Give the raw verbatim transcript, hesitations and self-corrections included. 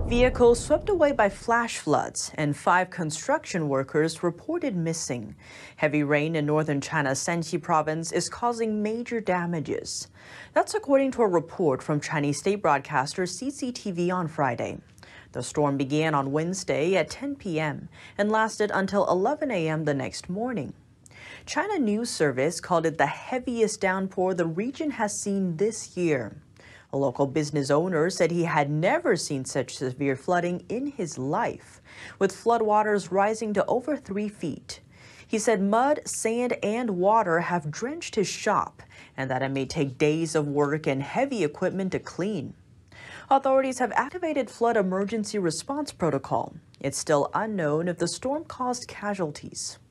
Vehicles swept away by flash floods and five construction workers reported missing. Heavy rain in northern China's Shanxi province is causing major damages. That's according to a report from Chinese state broadcaster C C T V on Friday. The storm began on Wednesday at ten p m and lasted until eleven a m the next morning. China News Service called it the heaviest downpour the region has seen this year. A local business owner said he had never seen such severe flooding in his life, with floodwaters rising to over three feet. He said mud, sand, and water have drenched his shop, and that it may take days of work and heavy equipment to clean. Authorities have activated flood emergency response protocol. It's still unknown if the storm caused casualties.